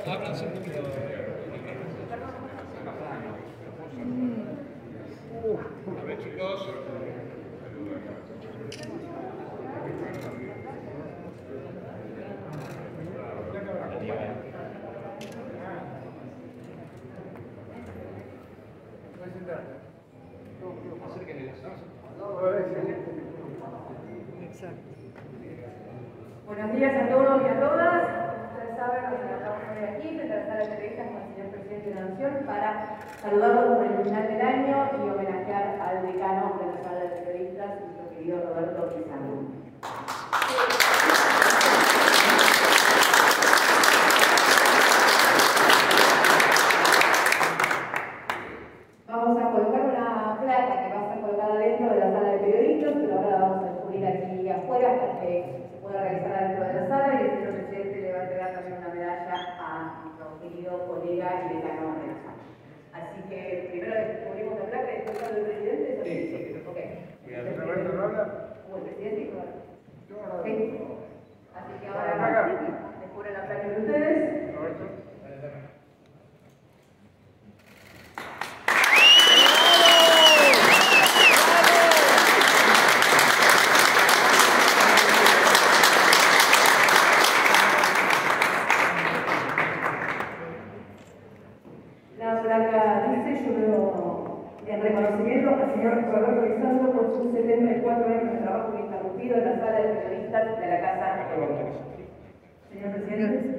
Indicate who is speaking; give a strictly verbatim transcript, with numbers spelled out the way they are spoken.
Speaker 1: Háblanse un poquito. A ver, chicos.
Speaker 2: Buenos días a todos y a todas. Ustedes saben que nos encontramos hoy aquí frente a la sala de entrevistas con el señor presidente de la Nación para saludarlo por el final del año y homenajear al decano de la sala de periodistas, nuestro querido Roberto Pizarro. Vamos a colocar una placa que va a ser colocada dentro de la sala de periodistas, pero ahora la vamos a descubrir aquí afuera hasta que se pueda realizar dentro de la sala, y el señor presidente le va a entregar también una medalla a nuestro querido colega y decano de la sala. Así que primero descubrimos la placa y después habla el presidente. ¿Es así? Sí. Ok.
Speaker 3: ¿Roberto no habla?
Speaker 2: ¿O el presidente?
Speaker 3: Yo ahora.
Speaker 2: Sí. Así que ahora descubren la placa de ustedes.
Speaker 3: Roberto.
Speaker 2: La placa dice: yo veo en reconocimiento al señor Roberto Pizarro por sus setenta y cuatro años de trabajo ininterrumpido en la sala de periodistas de la Casa. Señor presidente.